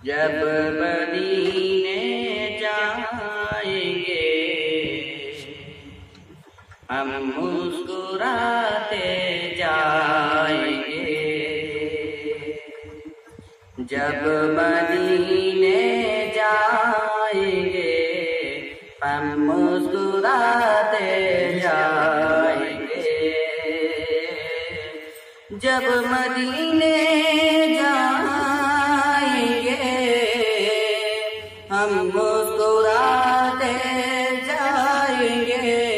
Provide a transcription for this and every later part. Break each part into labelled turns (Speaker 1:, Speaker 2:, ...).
Speaker 1: जब मदीने जाएंगे हम मुस्कुराते जाएंगे। जब मदीने जाएंगे हम मुस्कुराते जाएंगे। जब मदीने जाएंगे हम मुस्कुराते जाएंगे।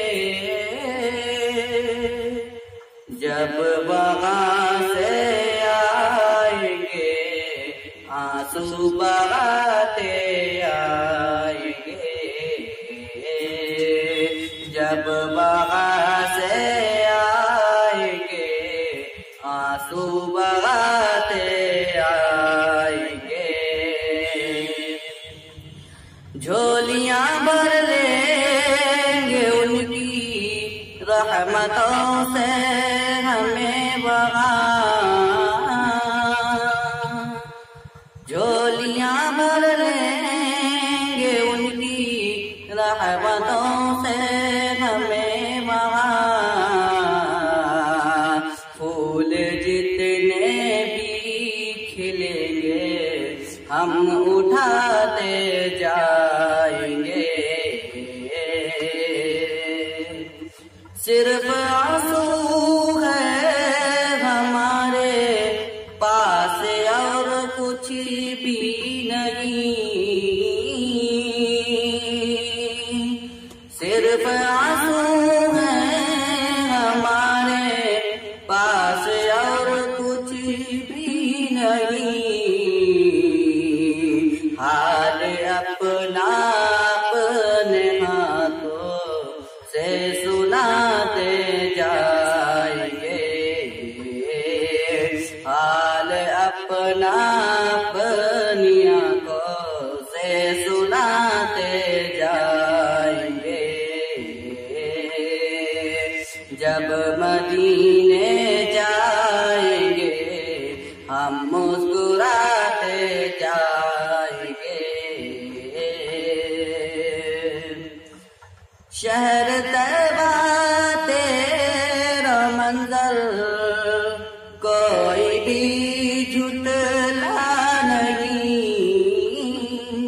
Speaker 1: जब वहाँ से आएंगे आंसू बहाते आएंगे। जब वहाँ से आएंगे आंसू बहाते आएंगे। झोलियां भर लेंगे उनकी रहमतों से हमें वहाँ। झोलियां भर लेंगे उनकी रहमतों से हमें वहाँ। फूल जितने भी खिलेंगे हम उठाते जाएंगे। सिर्फ आंसू है हमारे पास और कुछ भी नहीं। सिर्फ आंसू है हमारे पास और कुछ भी नहीं। हाल अपना अपने हाथों से सुनाते जाएंगे। हाल अपना अपनी आंखों से सुनाते जाएंगे। जब मदीने जाएंगे हम मुस्कुराते जाएंगे। शहर तैबा तेरा मंजर कोई भी झुटला नहीं।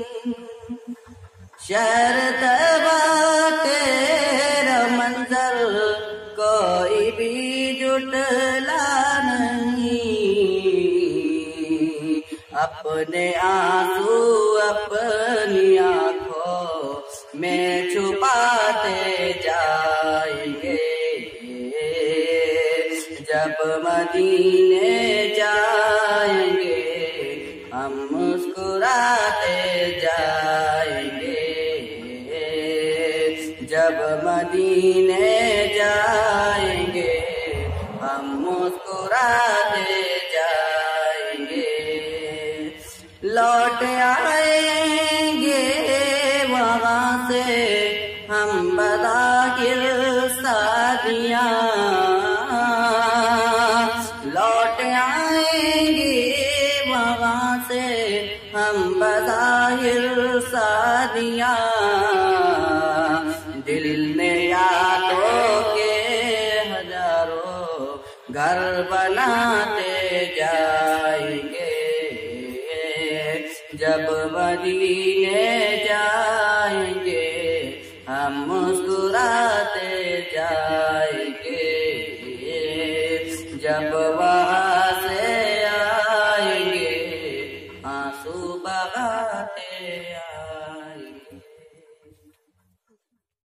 Speaker 1: शहर तैबा तेरा मंजर कोई भी झुटला नहीं। अपने आंसू अपनी आंखों में छुपाते जाएंगे। जब मदीने जाएंगे हम मुस्कुराते जाएंगे। जब मदीने जाएंगे हम मुस्कुराते जाएंगे। लौट आएंगे वहाँ से हम बदागिर शादियाँ। लौट आएंगे वहाँ से हम बदागिर शादियाँ। दिल में यादों के हजारों घर बनाते जाएंगे। जब मदीने जाएंगे हम मुस्कुराते जाएंगे। जब वहाँ से आएंगे आंसू बहाते आएंगे।